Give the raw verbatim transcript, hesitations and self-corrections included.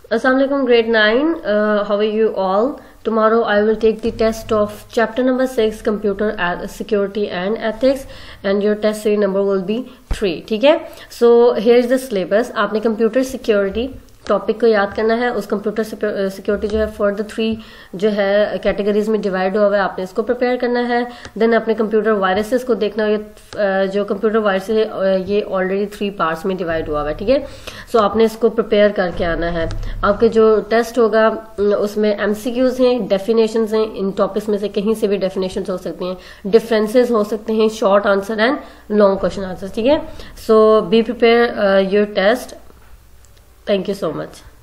Assalamualaikum grade nine, uh, how are you all? Tomorrow I will take the test of chapter number six computer security and ethics and your test series number will be three. ठीक है, so here is the syllabus. आपने computer security topic को याद करना है। उस computer security जो है फॉर द थ्री जो है कैटेगरीज में डिवाइड हुआ है, आपने इसको प्रिपेयर करना है। देन अपने कंप्यूटर वायरसेस को देखना है, जो कंप्यूटर वायरस है ये ऑलरेडी थ्री पार्ट्स में डिवाइड हुआ है, ठीक है। सो आपने इसको प्रिपेयर करके आना है। आपके जो टेस्ट होगा उसमें एमसीक्यूज हैं, डेफिनेशंस हैं, इन टॉपिक्स में से कहीं से भी डेफिनेशंस हो सकती हैं, डिफरेंसेस हो सकते हैं, short answer and long question answer, ठीक है। So be prepare your test. Thank you so much.